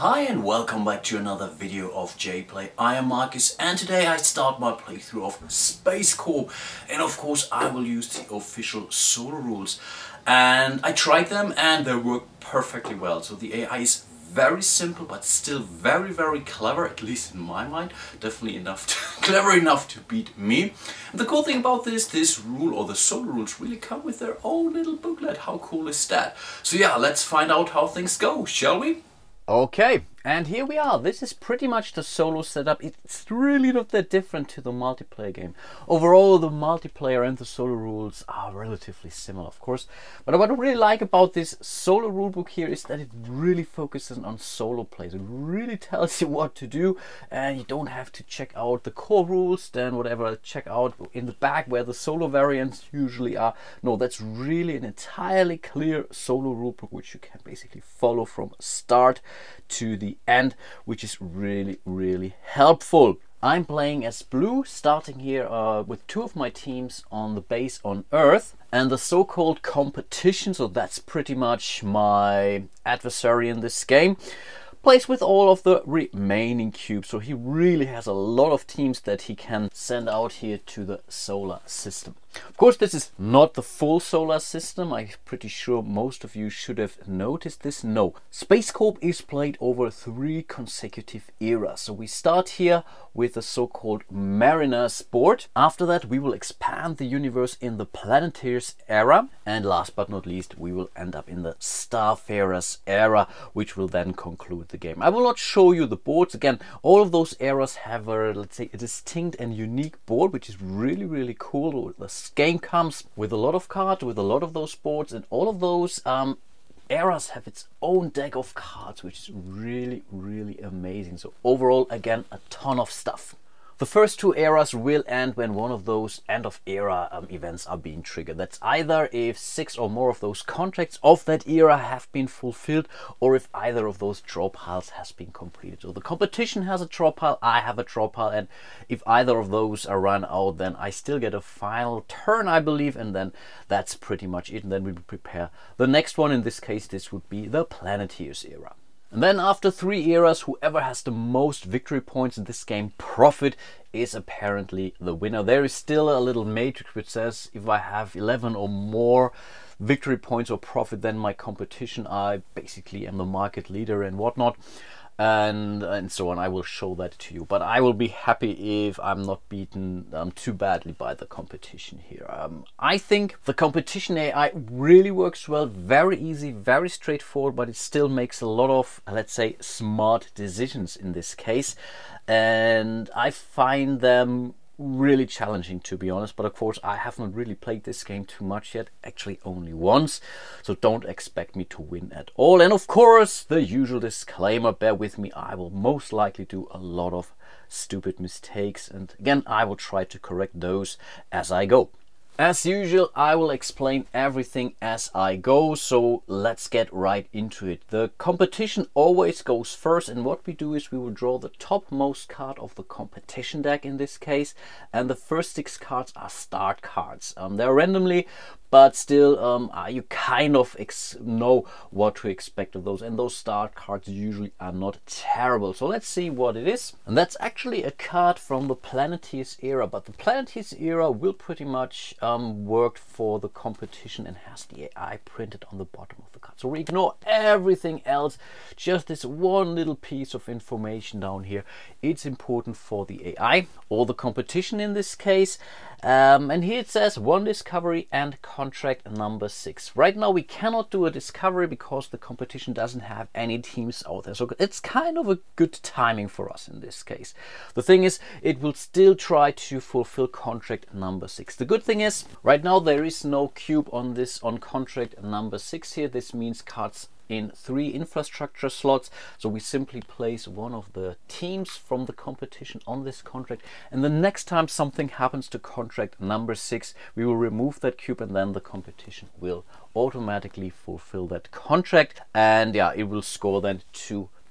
Hi and welcome back to another video of jPlay. I am Marcus and today I start my playthrough of SpaceCorp, and of course I will use the official solo rules. And I tried them and they work perfectly well. So the AI is very simple but still very clever, at least in my mind. Definitely clever enough to beat me. And the cool thing about this rule, or the solo rules, really come with their own little booklet. How cool is that? So yeah, let's find out how things go, shall we? Okay, and here we are. This is pretty much the solo setup. It's really not that different to the multiplayer game. Overall, the multiplayer and the solo rules are relatively similar, of course. But what I really like about this solo rulebook here is that it really focuses on solo plays. It really tells you what to do, and you don't have to check out the core rules, then whatever, check out in the back where the solo variants usually are. No, that's really an entirely clear solo rulebook, which you can basically follow from start to the end, which is really helpful. I'm playing as blue, starting here with two of my teams on the base on Earth, and the so-called competition, so that's pretty much my adversary in this game, plays with all of the remaining cubes. So he really has a lot of teams that he can send out here to the solar system. Of course, this is not the full solar system. I'm pretty sure most of you should have noticed this. No, SpaceCorp is played over 3 consecutive eras. So we start here with the so-called Mariner sport. After that, we will expand the universe in the Planeteers era. And last but not least, we will end up in the Starfarers era, which will then conclude the game. I will not show you the boards. Again, all of those eras have a, let's say, a distinct and unique board, which is really cool. The game comes with a lot of cards, with a lot of those boards, and all of those eras have its own deck of cards, which is really amazing. So overall, again, a ton of stuff. The first 2 eras will end when one of those end of era events are being triggered. That's either if 6 or more of those contracts of that era have been fulfilled, or if either of those draw piles has been completed. So the competition has a draw pile, I have a draw pile, and if either of those are run out, then I still get a final turn, I believe, and then that's pretty much it. And then we prepare the next one. In this case, this would be the Planeteers era. And then after 3 eras, whoever has the most victory points in this game, profit, is apparently the winner. There is still a little matrix which says if I have 11 or more victory points or profit than my competition, I basically am the market leader and whatnot. And so on. I will show that to you, but I will be happy if I'm not beaten too badly by the competition here. I think the competition AI really works well, very easy, very straightforward, but it still makes a lot of, let's say, smart decisions in this case, and I find them really challenging, to be honest. But of course, I haven't really played this game too much yet, actually only once, so don't expect me to win at all. And of course, the usual disclaimer, bear with me, I will most likely do a lot of stupid mistakes, and again, I will try to correct those as I go. As usual, I will explain everything as I go, so let's get right into it. The competition always goes first, and what we do is we will draw the topmost card of the competition deck in this case, and the first 6 cards are start cards. They're randomly, but still you kind of know what to expect of those, and those start cards usually are not terrible. So let's see what it is. And that's actually a card from the Planeteers era, but the Planeteers era will pretty much work for the competition and has the AI printed on the bottom of the card. So we ignore everything else, just this one little piece of information down here. It's important for the AI or the competition in this case. And here it says 1 discovery and contract number 6. Right now we cannot do a discovery because the competition doesn't have any teams out there. So it's kind of a good timing for us in this case. The thing is, it will still try to fulfill contract number 6. The good thing is, right now there is no cube on contract number 6 here. This means cards in 3 infrastructure slots, so we simply place one of the teams from the competition on this contract, and the next time something happens to contract number 6, we will remove that cube, and then the competition will automatically fulfill that contract, and yeah, it will score then 2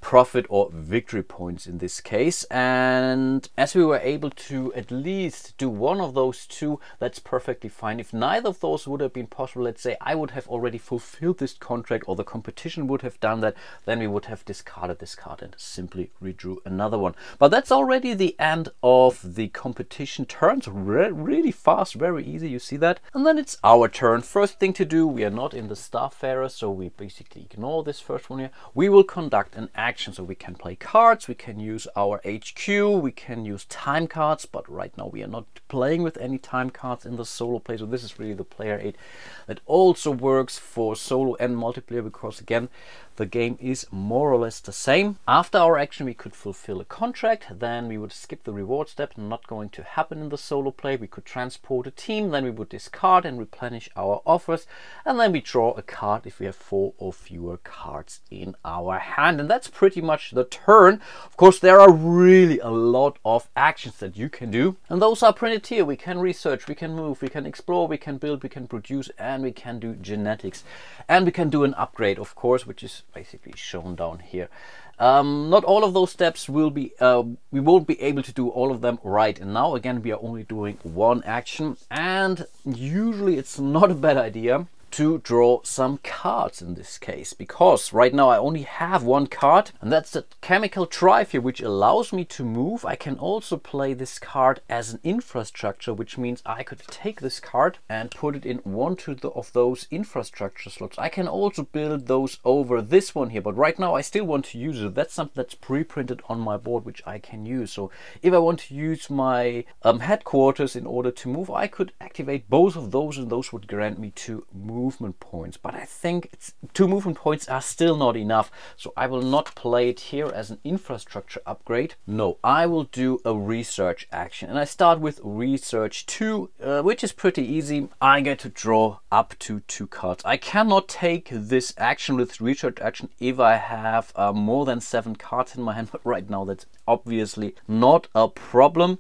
profit or victory points in this case. And as we were able to at least do one of those two, that's perfectly fine. If neither of those would have been possible, let's say I would have already fulfilled this contract or the competition would have done that, then we would have discarded this card and simply redrew another one. But that's already the end of the competition. Turns really fast, very easy, you see that? And then it's our turn. First thing to do, we are not in the Starfarer, so we basically ignore this first one here. We will conduct an action, so we can play cards, we can use our HQ, we can use time cards, but right now we are not playing with any time cards in the solo play, so this is really the player aid that also works for solo and multiplayer, because again, the game is more or less the same. After our action, we could fulfill a contract, then we would skip the reward step, not going to happen in the solo play. We could transport a team, then we would discard and replenish our offers, and then we draw a card if we have 4 or fewer cards in our hand. And that's pretty much the turn. Of course, there are really a lot of actions that you can do, and those are printed here. We can research, we can move, we can explore, we can build, we can produce, and we can do genetics, and we can do an upgrade, of course, which is basically shown down here. Not all of those steps will be, we won't be able to do all of them right now. Again, we are only doing one action, and usually it's not a bad idea to draw some cards in this case, because right now I only have one card, and that's the chemical drive here, which allows me to move. I can also play this card as an infrastructure, which means I could take this card and put it in one of those infrastructure slots. I can also build those over this one here, but right now I still want to use it. That's something that's pre-printed on my board, which I can use. So if I want to use my headquarters in order to move, I could activate both of those, and those would grant me 2 movement points. But I think 2 movement points are still not enough, so I will not play it here as an infrastructure upgrade. No, I will do a research action, and I start with research 2, which is pretty easy. I get to draw up to 2 cards. I cannot take this action with research action if I have more than 7 cards in my hand, but right now that's obviously not a problem.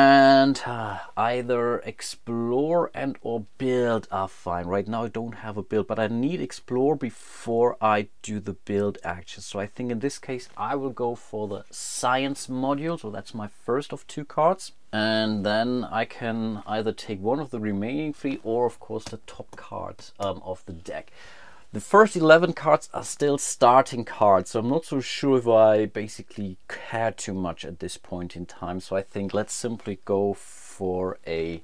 And either explore and or build are fine. Right now I don't have a build, but I need explore before I do the build action. So I think in this case I will go for the science module. So that's my first of 2 cards. And then I can either take one of the remaining 3 or of course the top cards of the deck. The first 11 cards are still starting cards, so I'm not so sure if I basically care too much at this point in time. So I think let's simply go for a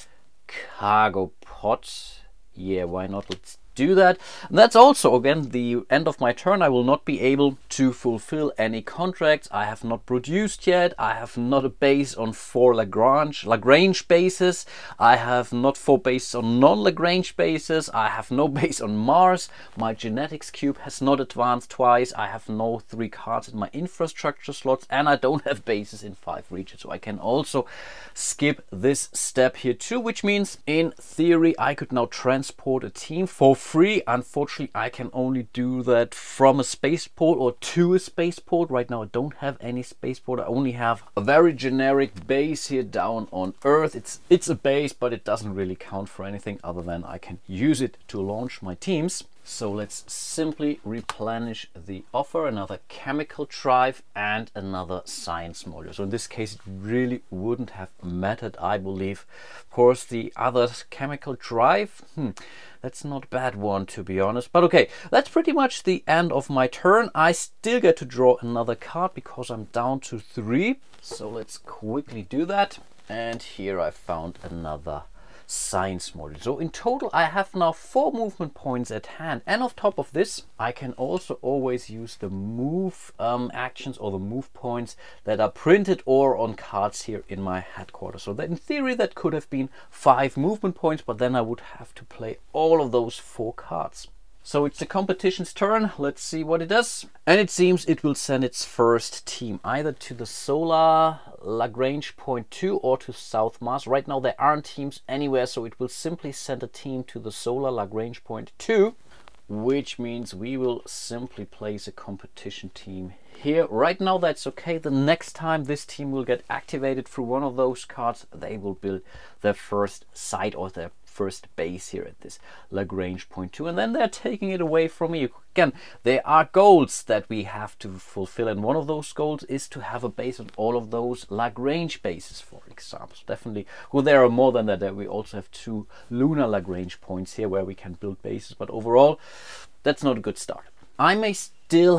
cargo pod. Yeah, why not? Let's do that. And that's also again the end of my turn. I will not be able to fulfill any contracts. I have not produced yet. I have not a base on 4 Lagrange bases. I have not 4 bases on non-Lagrange bases. I have no base on Mars. My genetics cube has not advanced twice. I have no 3 cards in my infrastructure slots, and I don't have bases in 5 regions. So I can also skip this step here too, which means in theory I could now transport a team for free. Unfortunately, I can only do that from a spaceport or to a spaceport. Right now I don't have any spaceport. I only have a very generic base here down on Earth. It's a base, but it doesn't really count for anything other than I can use it to launch my teams. So let's simply replenish the offer, another chemical drive and another science module. So in this case it really wouldn't have mattered, I believe. Of course the other chemical drive, that's not a bad one to be honest. But okay, that's pretty much the end of my turn. I still get to draw another card because I'm down to 3. So let's quickly do that. And here I found another science module. So in total I have now 4 movement points at hand, and on top of this I can also always use the move actions or the move points that are printed or on cards here in my headquarters. So that in theory that could have been 5 movement points, but then I would have to play all of those 4 cards. So it's the competition's turn. Let's see what it does. And it seems it will send its first team either to the solar Lagrange point 2 or to South Mars. Right now there aren't teams anywhere, so it will simply send a team to the solar Lagrange point 2, which means we will simply place a competition team here. Right now that's okay. The next time this team will get activated through one of those cards, they will build their first site or their first base here at this Lagrange point 2, and then they're taking it away from me. Again, there are goals that we have to fulfill, and one of those goals is to have a base on all of those Lagrange bases, for example. So definitely, well, there are more than that. We also have 2 lunar Lagrange points here where we can build bases, but overall, that's not a good start. I may still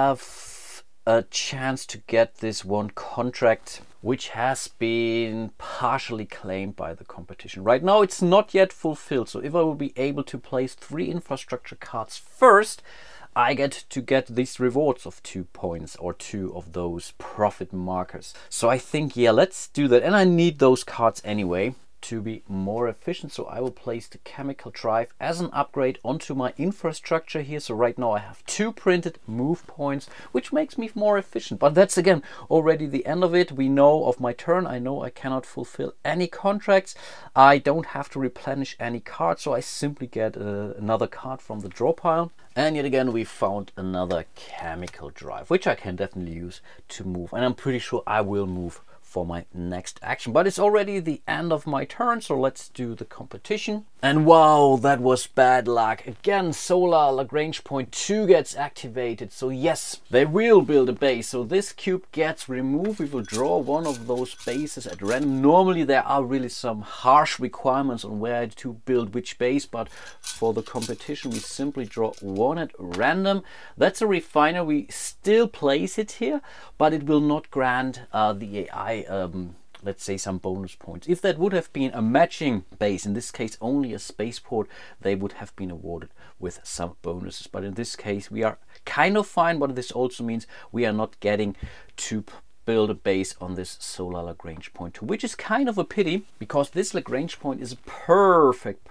have a chance to get this one contract which has been partially claimed by the competition. Right now it's not yet fulfilled, so if I will be able to place 3 infrastructure cards first, I get these rewards of 2 points or 2 of those profit markers. So I think, yeah, let's do that. And I need those cards anyway to be more efficient, so I will place the chemical drive as an upgrade onto my infrastructure here. So right now I have 2 printed move points, which makes me more efficient, but that's again already the end of it. We know of my turn, I know I cannot fulfill any contracts, I don't have to replenish any cards, so I simply get another card from the draw pile. And yet again we found another chemical drive, which I can definitely use to move, and I'm pretty sure I will move for my next action. But it's already the end of my turn, so let's do the competition. And wow, that was bad luck. Again, solar Lagrange point 2 gets activated. So yes, they will build a base. So this cube gets removed. We will draw one of those bases at random. Normally there are really some harsh requirements on where to build which base, but for the competition we simply draw one at random. That's a refiner. We still place it here, but it will not grant the AI let's say some bonus points. If that would have been a matching base, in this case only a spaceport, they would have been awarded with some bonuses. But in this case we are kind of fine, but this also means we are not getting to build a base on this solar Lagrange point 2, which is kind of a pity, because this Lagrange point is a perfect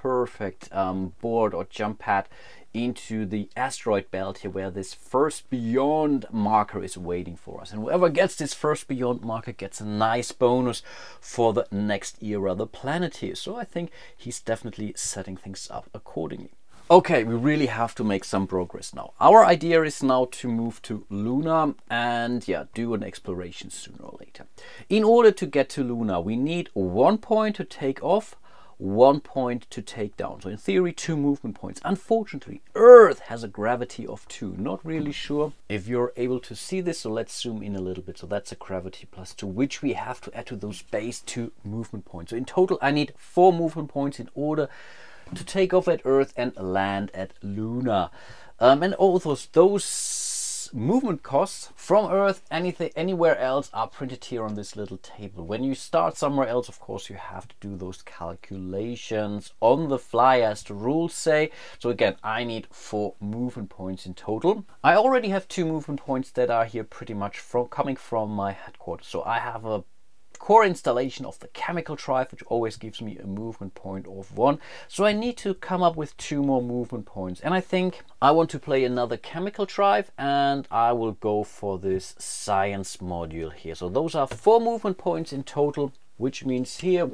board or jump pad into the asteroid belt here, where this first beyond marker is waiting for us, and whoever gets this first beyond marker gets a nice bonus for the next era, the planet here. So I think he's definitely setting things up accordingly. Okay, we really have to make some progress now. Our idea is now to move to Luna and yeah, do an exploration sooner or later. In order to get to Luna, we need 1 point to take off, 1 point to take down. So in theory, 2 movement points. Unfortunately, Earth has a gravity of 2. Not really sure if you're able to see this, so let's zoom in a little bit. So that's a gravity +2, which we have to add to those base 2 movement points. So in total, I need 4 movement points in order to take off at Earth and land at Luna. And all those movement costs from Earth, anywhere else, are printed here on this little table. When you start somewhere else, of course, you have to do those calculations on the fly, as the rules say. So again, I need 4 movement points in total. I already have 2 movement points that are here pretty much coming from my headquarters. So I have a core installation of the chemical drive, which always gives me a movement point of 1. So I need to come up with 2 more movement points, and I think I want to play another chemical drive, and I will go for this science module here. So those are 4 movement points in total, which means here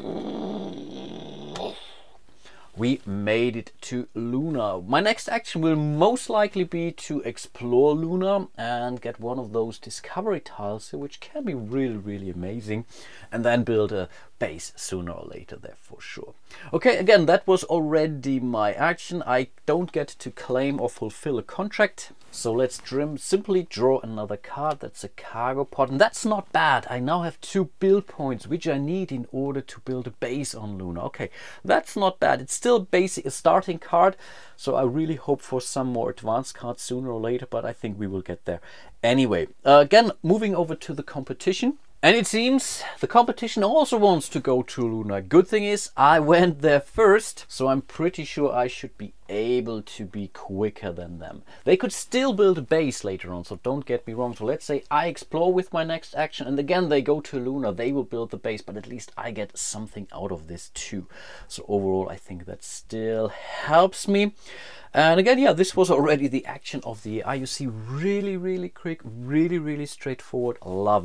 we made it to Luna. My next action will most likely be to explore Luna and get one of those discovery tiles, which can be really amazing, and then build a base sooner or later there for sure. Okay, again, that was already my action. I don't get to claim or fulfill a contract, so let's simply draw another card. That's a cargo pod, and that's not bad. I now have 2 build points, which I need in order to build a base on Luna. Okay, that's not bad. It's still basic, a starting card, so I really hope for some more advanced cards sooner or later, but I think we will get there anyway. Again, moving over to the competition. And it seems the competition also wants to go to Luna. Good thing is I went there first, so I'm pretty sure I should be able to be quicker than them. They could still build a base later on, so don't get me wrong. So let's say I explore with my next action, and again they go to Luna, they will build the base, but at least I get something out of this too. So overall, I think that still helps me. And again, yeah, this was already the action of the year. You see, really quick, really straightforward. Love it.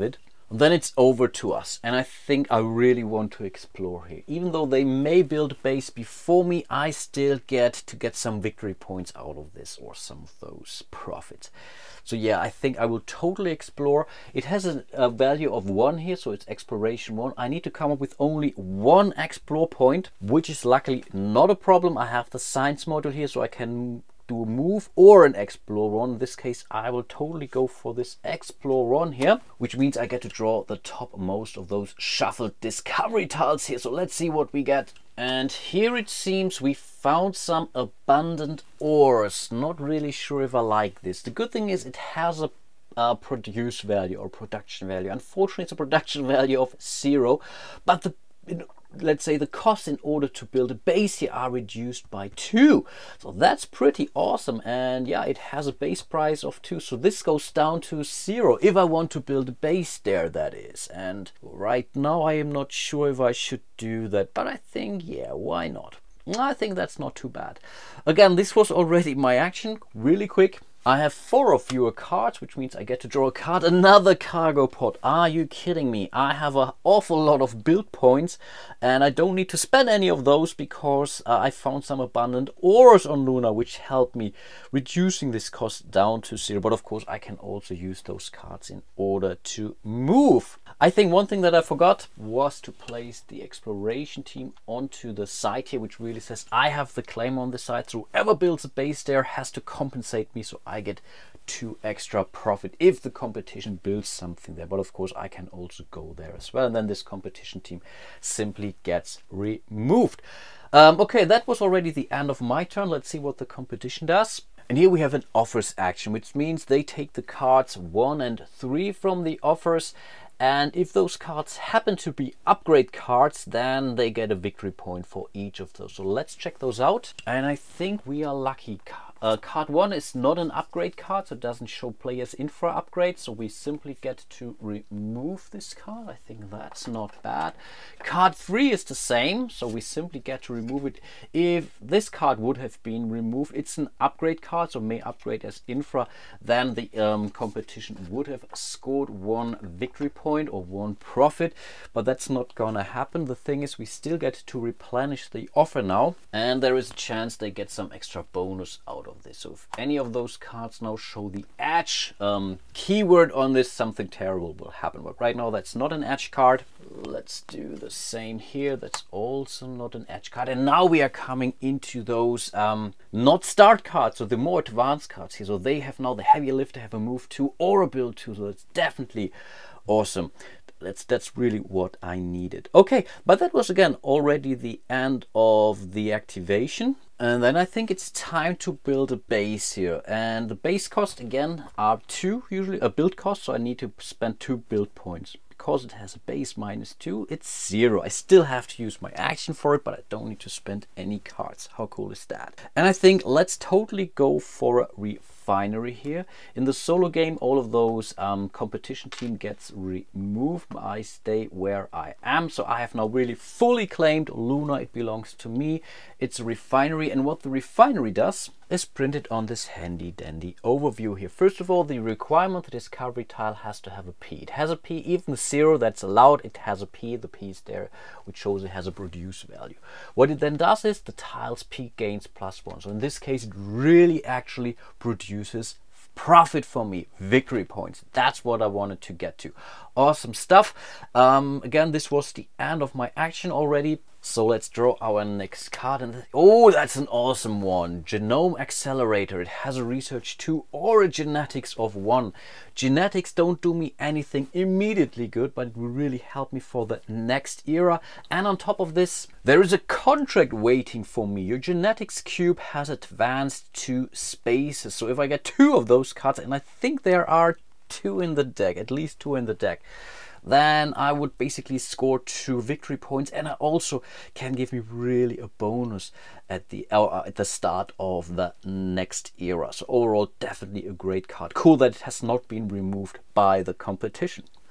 Then it's over to us, and I think I really want to explore here. Even though they may build a base before me, I still get some victory points out of this, or some of those profits. So yeah, I think I will totally explore. It has a value of 1 here, so it's exploration 1. I need to come up with only 1 explore point, which is luckily not a problem. I have the science module here, so I can do a move or an explore one. In this case, I will totally go for this explore one here, which means I get to draw the topmost of those shuffled discovery tiles here. So let's see what we get. And here it seems we found some abundant ores. Not really sure if I like this. The good thing is it has a produce value or production value. Unfortunately, it's a production value of 0, but the let's say the costs in order to build a base here are reduced by 2. So that's pretty awesome. And yeah, it has a base price of 2. So this goes down to 0 if I want to build a base there, that is. And right now I am not sure if I should do that, but I think, yeah, why not? I think that's not too bad. Again, this was already my action, really quick. I have 4 of fewer cards, which means I get to draw a card. Another cargo pod. Are you kidding me? I have an awful lot of build points and I don't need to spend any of those because I found some abundant ores on Luna, which helped me reducing this cost down to 0. But of course, I can also use those cards in order to move. I think one thing that I forgot was to place the exploration team onto the side here, which really says I have the claim on the side. So whoever builds a base there has to compensate me, so I get 2 extra profit if the competition builds something there. But of course I can also go there as well, and then this competition team simply gets removed. Okay, that was already the end of my turn. Let's see what the competition does. And here we have an offers action, which means they take the cards 1 and 3 from the offers, and if those cards happen to be upgrade cards, then they get a victory point for each of those. So let's check those out. And I think we are lucky. Card 1 is not an upgrade card, so it doesn't show players infra upgrade, so we simply get to remove this card. I think that's not bad. Card 3 is the same, so we simply get to remove it. If this card would have been removed, it's an upgrade card, so may upgrade as infra, then the competition would have scored 1 victory point or 1 profit, but that's not gonna happen. The thing is, we still get to replenish the offer now, and there is a chance they get some extra bonus out of this. So if any of those cards now show the edge keyword on this, something terrible will happen. But right now that's not an edge card. Let's do the same here. That's also not an edge card. And now we are coming into those not start cards, so the more advanced cards here. So they have now the heavy lift, they have a move 2 or a build 2, so it's definitely awesome. That's really what I needed. Okay, but that was again already the end of the activation. And then I think it's time to build a base here. And the base cost again are 2, usually a build cost, so I need to spend 2 build points. Because it has a base -2, it's 0. I still have to use my action for it, but I don't need to spend any cards. How cool is that? And I think let's totally go for a refinery here. In the solo game, all of those competition team gets removed. I stay where I am. So I have now really fully claimed Luna. It belongs to me. It's a refinery. And what the refinery does is printed on this handy dandy overview here. First of all, the requirement, the discovery tile has to have a P. It has a P, even 0 that's allowed, it has a P. The P is there, which shows it has a produce value. What it then does is the tile's P gains +1. So in this case, it really actually produces profit for me, victory points. That's what I wanted to get to. Awesome stuff. Again, this was the end of my action already. So let's draw our next card. And oh, that's an awesome one. Genome Accelerator. It has a research 2 or a genetics of 1. Genetics don't do me anything immediately good, but it will really help me for the next era. And on top of this, there is a contract waiting for me. Your genetics cube has advanced 2 spaces. So if I get 2 of those cards, and I think there are 2 in the deck, at least 2 in the deck, then I would basically score 2 victory points, and I also can give me really a bonus at the start of the next era. So overall, definitely a great card. Cool that it has not been removed by the competition.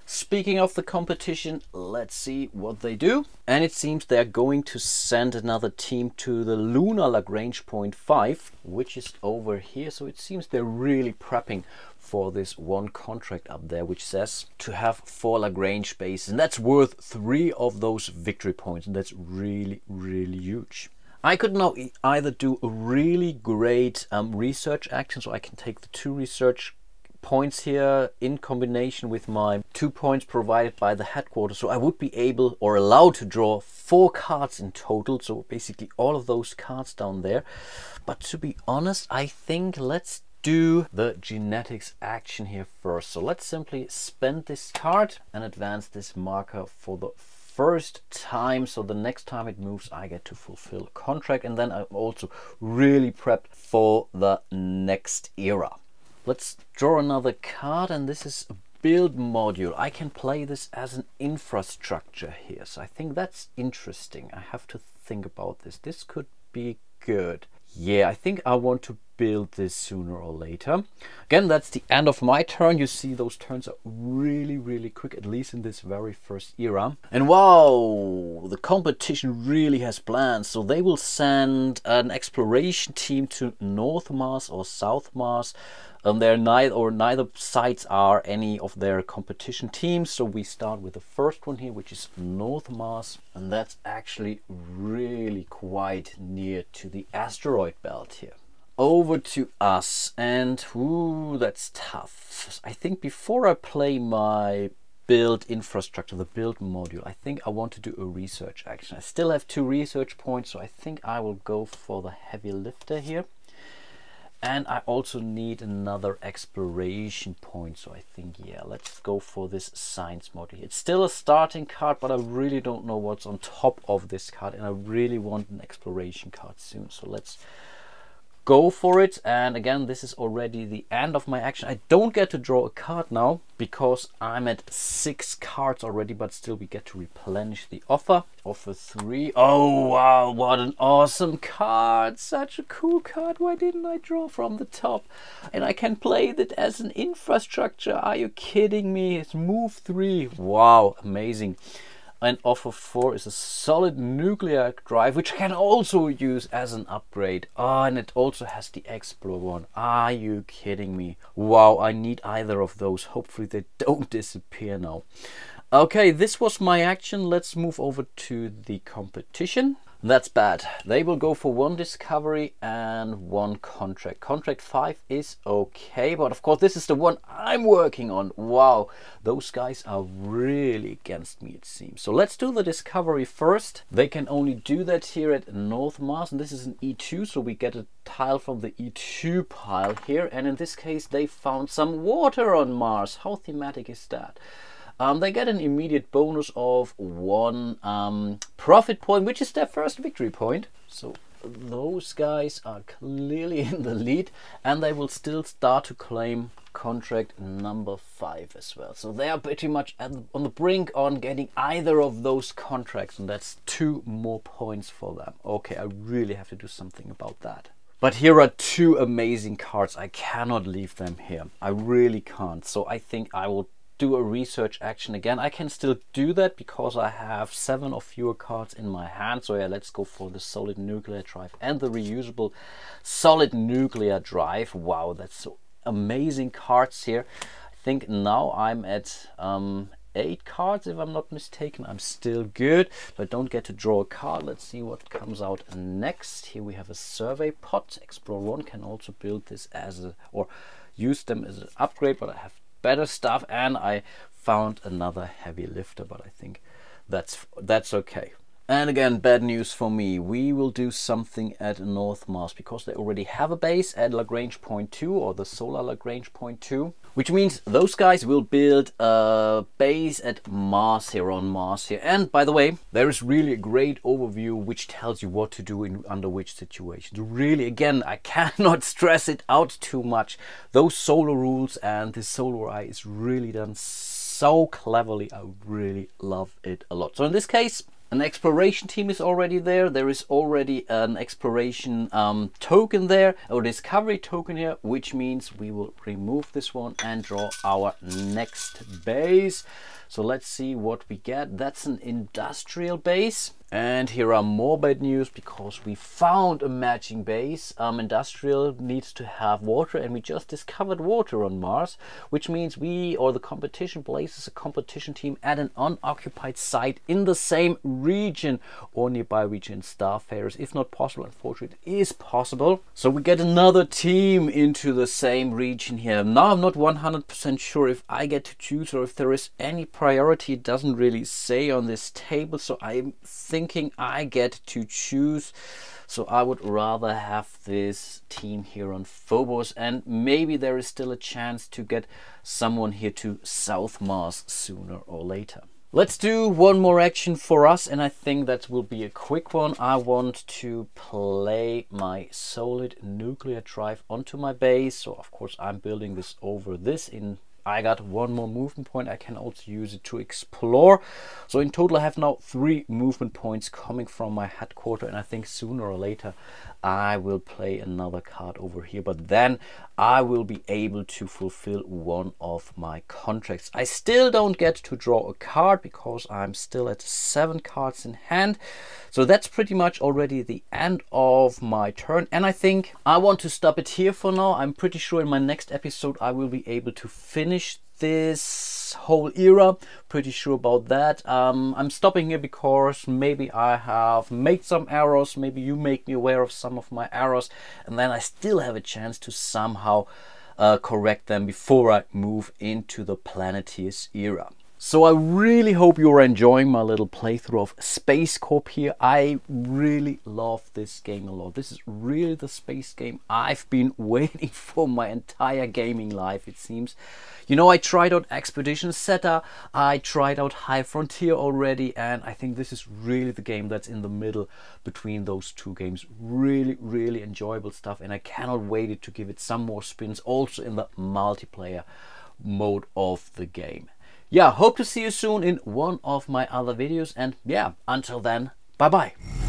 Speaking of the competition, let's see what they do. And it seems they're going to send another team to the lunar Lagrange point 5, which is over here. So it seems they're really prepping for this one contract up there, which says to have 4 Lagrange bases. And that's worth 3 of those victory points. And that's really, really huge. I could now either do a really great research action, so I can take the 2 research points here in combination with my 2 points provided by the headquarters, so I would be able or allowed to draw 4 cards in total, so basically all of those cards down there. But to be honest, I think let's do the genetics action here first. So let's simply spend this card and advance this marker for the first time, so the next time it moves I get to fulfill a contract, and then I'm also really prepped for the next era. Let's draw another card, and this is a build module. I can play this as an infrastructure here, so I think that's interesting. I have to think about this. This could be good. Yeah, I think I want to build this sooner or later. Again, that's the end of my turn. You see those turns are really, really quick, at least in this very first era. And wow, the competition really has plans. So they will send an exploration team to North Mars or South Mars. Neither sides are any of their competition teams. So we start with the first one here, which is North Mars, and that's actually really quite near to the asteroid belt here. Over to us, and ooh, that's tough. I think before I play my build infrastructure, the build module, I think I want to do a research action. I still have 2 research points, so I think I will go for the heavy lifter here. And I also need another exploration point, so I think, yeah, let's go for this science module. It's still a starting card, but I really don't know what's on top of this card, and I really want an exploration card soon. So let's go for it. And again, this is already the end of my action. I don't get to draw a card now because I'm at 6 cards already, but still we get to replenish the offer. Offer 3. Oh wow, what an awesome card. Such a cool card. Why didn't I draw from the top? And I can play that as an infrastructure. Are you kidding me? It's move 3. Wow, amazing. And offer 4 is a solid nuclear drive, which I can also use as an upgrade. Oh, and it also has the Explore one. Are you kidding me? Wow, I need either of those. Hopefully they don't disappear now. Okay, this was my action. Let's move over to the competition. That's bad. They will go for 1 discovery and 1 contract. Contract 5 is okay, but of course this is the one I'm working on. Wow, those guys are really against me, it seems. So let's do the discovery first. They can only do that here at North Mars, and this is an E2, so we get a tile from the E2 pile here. And in this case, they found some water on Mars. How thematic is that? They get an immediate bonus of 1 profit point, which is their first victory point. So those guys are clearly in the lead, and they will still start to claim contract number 5 as well. So they are pretty much on the brink on getting either of those contracts, and that's 2 more points for them. Okay, I really have to do something about that. But here are 2 amazing cards. I cannot leave them here. I really can't. So I think I will do a research action again. I can still do that because I have 7 or fewer cards in my hand. So yeah, let's go for the solid nuclear drive and the reusable solid nuclear drive. Wow, that's so amazing cards here. I think now I'm at 8 cards if I'm not mistaken. I'm still good, but I don't get to draw a card. Let's see what comes out next. Here we have a survey pot. Explore 1 can also build this as a, or use them as an upgrade, but I have better stuff, and I found another heavy lifter, but I think that's okay. And again, bad news for me. We will do something at North Mars because they already have a base at Lagrange point 2, or the solar Lagrange point 2, which means those guys will build a base at Mars here, on Mars here. And by the way, there is really a great overview which tells you what to do under which situations. Really, again, I cannot stress it out too much. Those solar rules and this solar eye is really done so cleverly. I really love it a lot. So in this case, An exploration team is already there. There is already an exploration token there, or discovery token here, which means we will remove this one and draw our next base. So let's see what we get. That's an industrial base. And here are more bad news because we found a matching base. Industrial needs to have water, and we just discovered water on Mars, which means we, or the competition, places a competition team at an unoccupied site in the same region or nearby region. Starfarers, if not possible, unfortunately it is possible. So we get another team into the same region here. Now I'm not 100% sure if I get to choose or if there is any priority. It doesn't really say on this table, so I'm thinking I get to choose. So I would rather have this team here on Phobos, and maybe there is still a chance to get someone here to South Mars sooner or later. Let's do one more action for us, and I think that will be a quick one. I want to play my solid nuclear drive onto my base. So of course I'm building this over this. I got one more movement point. I can also use it to explore. So in total I have now 3 movement points coming from my headquarters, and I think sooner or later I will play another card over here, but then I will be able to fulfill one of my contracts. I still don't get to draw a card because I'm still at 7 cards in hand. So that's pretty much already the end of my turn, and I think I want to stop it here for now. I'm pretty sure in my next episode I will be able to finish this whole era. Pretty sure about that. I'm stopping here because maybe I have made some errors, maybe you make me aware of some of my errors, and then I still have a chance to somehow correct them before I move into the Planeteers era. So I really hope you're enjoying my little playthrough of SpaceCorp here. I really love this game a lot. This is really the space game I've been waiting for my entire gaming life, it seems. You know, I tried out Expedition Zeta, I tried out High Frontier already, and I think this is really the game that's in the middle between those two games. Really, really enjoyable stuff, and I cannot wait to give it some more spins also in the multiplayer mode of the game. Yeah, hope to see you soon in one of my other videos, and yeah, until then, bye bye.